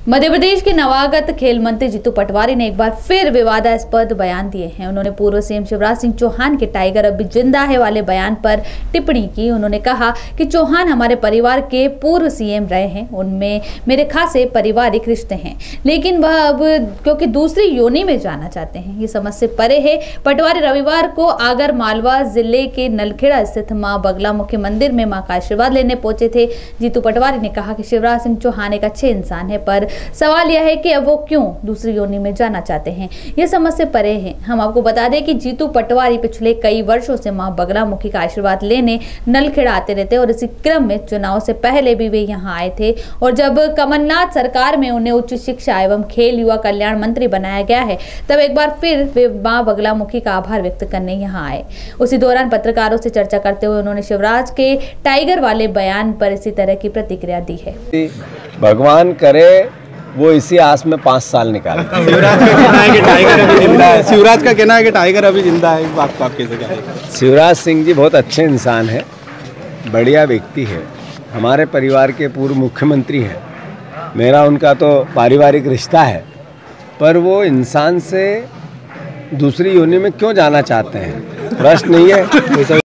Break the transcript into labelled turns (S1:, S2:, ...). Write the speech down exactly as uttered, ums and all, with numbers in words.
S1: मध्य प्रदेश के नवागत खेल मंत्री जीतू पटवारी ने एक बार फिर विवादास्पद बयान दिए हैं। उन्होंने पूर्व सीएम शिवराज सिंह चौहान के टाइगर अभी जिंदा है वाले बयान पर टिप्पणी की। उन्होंने कहा कि चौहान हमारे परिवार के पूर्व सीएम रहे हैं, उनमें मेरे खासे पारिवारिक रिश्ते हैं, लेकिन वह अब क्योंकि दूसरी योनि में जाना चाहते हैं, ये समझ से परे है। पटवारी रविवार को आगर मालवा जिले के नलखेड़ा स्थित मां बगलामुखी मंदिर में मां का आशीर्वाद लेने पहुंचे थे। जीतू पटवारी ने कहा कि शिवराज सिंह चौहान एक अच्छे इंसान है, पर सवाल यह है कि अब वो क्यों दूसरी योनि में जाना चाहते हैं, ये समझ से परे हैं। हम आपको बता दें कि जीतू पटवारी पिछले कई वर्षों से मां बगलामुखी का आशीर्वाद लेने नलखेड़ा आते रहते और इसी क्रम में चुनाव से पहले भी वे यहाँ आए थे। और जब कमलनाथ सरकार में उन्हें उच्च शिक्षा एवं खेल युवा कल्याण मंत्री बनाया गया है, तब एक बार फिर वे मां बगलामुखी का आभार व्यक्त करने यहाँ आए। उसी दौरान पत्रकारों से चर्चा करते हुए उन्होंने शिवराज के टाइगर वाले बयान पर इसी तरह की प्रतिक्रिया दी है।
S2: भगवान करे वो इसी आस में पाँच साल निकाले।
S3: शिवराज का कहना है कि टाइगर अभी जिंदा है। शिवराज का कहना है कि टाइगर अभी जिंदा है। इस बात को आप कैसे कहेंगे?
S2: शिवराज सिंह जी बहुत अच्छे इंसान है, बढ़िया व्यक्ति है, हमारे परिवार के पूर्व मुख्यमंत्री हैं। मेरा उनका तो पारिवारिक रिश्ता है, पर वो इंसान से दूसरी योनि में क्यों जाना चाहते हैं, प्रश्न नहीं है।